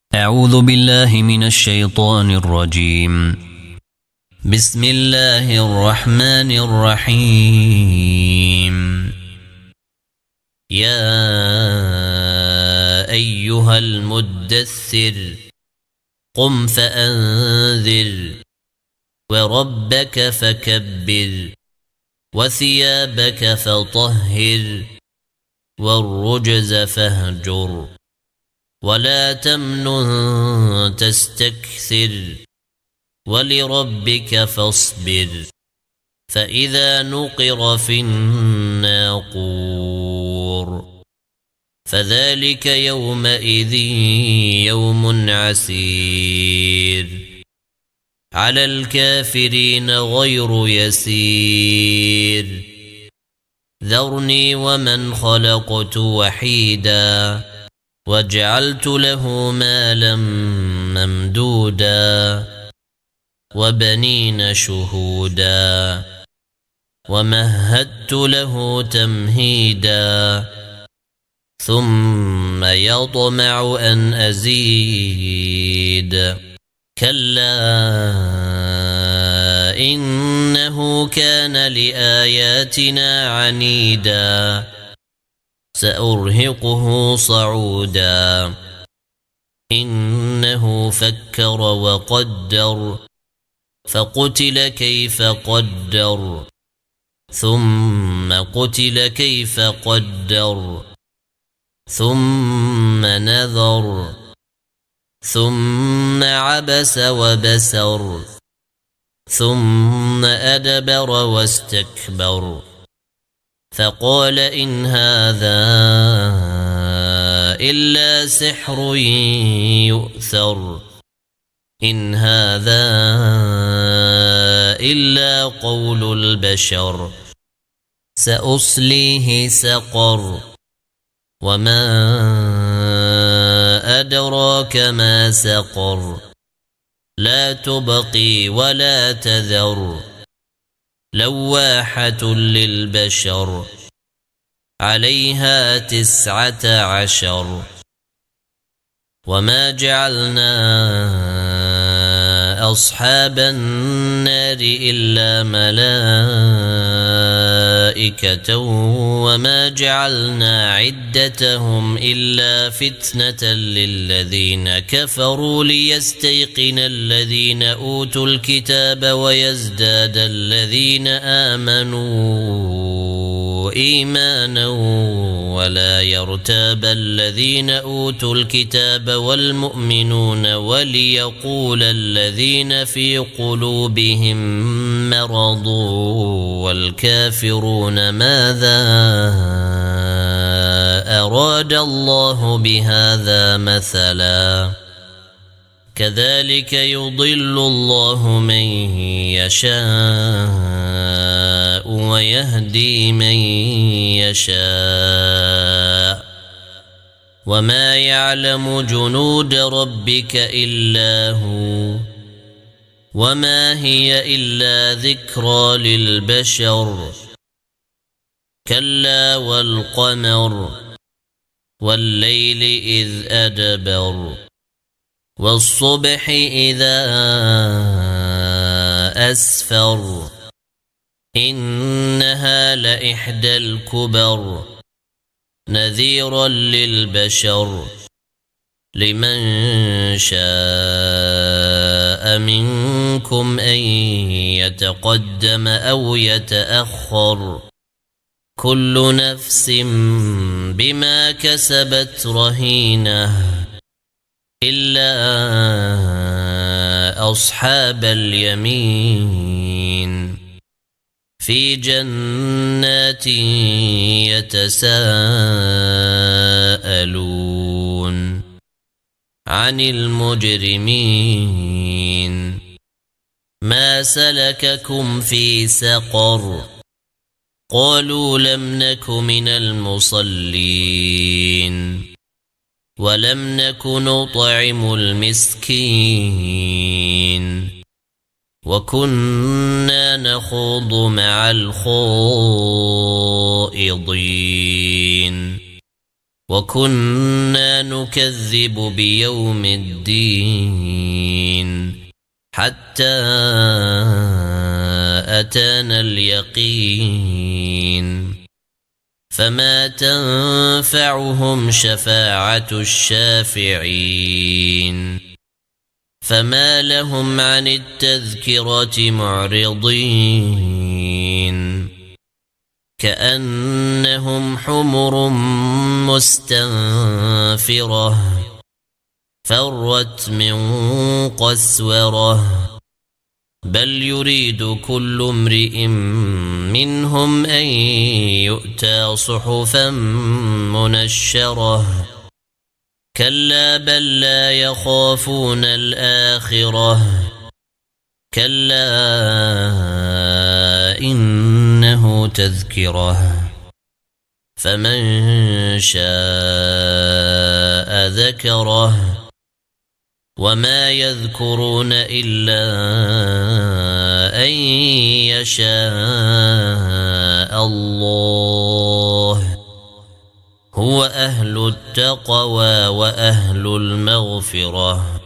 أعوذ بالله من الشيطان الرجيم. بسم الله الرحمن الرحيم. يا أيها المدثر قم فأنذر وربك فكبر وثيابك فطهر والرجز فاهجر ولا تمنن تستكثر ولربك فاصبر فإذا نقر في الناقور فذلك يومئذ يوم عسير على الكافرين غير يسير ذرني ومن خلقت وحيدا وجعلت له مالا ممدودا وبنين شهودا ومهدت له تمهيدا ثم يطمع أن أزيد كلا إنه كان لآياتنا عنيدا سأرهقه صعودا إنه فكر وقدر فقتل كيف قدر ثم قتل كيف قدر ثم نذر ثم عبس وبسر ثم أدبر واستكبر فقال إن هذا إلا سحر يؤثر إن هذا إلا قول البشر سأصليه سقر وما أدراك ما سقر لا تبقي ولا تذر لواحة للبشر عليها 19 وما جعلنا أصحاب النار إلا ملائكة وما جعلنا عدتهم إلا فتنة للذين كفروا ليستيقن الذين أوتوا الكتاب ويزداد الذين آمنوا إيمانا ولا يرتاب الذين أوتوا الكتاب والمؤمنون وليقول الذين في قلوبهم مرض والكافرون ماذا أراد الله بهذا مثلا كذلك يضل الله من يشاء ويهدي من يشاء وما يعلم جنود ربك إلا هو وما هي إلا ذكرى للبشر كلا والقمر والليل إذ أدبر والصبح إذا أسفر إنها لإحدى الكبر نذيرا للبشر لمن شاء منكم أن يتقدم أو يتأخر كل نفس بما كسبت رهينة إلا أصحاب اليمين في جنات يتساءلون عن المجرمين ما سلككم في سقر قالوا لم نك من المصلين ولم نك نطعم المسكين وكنا نخوض مع الخائضين وكنا نكذب بيوم الدين حتى أتانا اليقين فما تنفعهم شفاعة الشافعين فما لهم عن التذكرة معرضين كأنهم حمر مستنفرة فرت من قسورة بل يريد كل امرئ منهم أن يؤتى صحفا منشرة كلا بل لا يخافون الآخرة كلا إنه تذكرة فمن شاء ذكره وما يذكرون إلا أن يشاء الله هو أهل التقوى وأهل المغفرة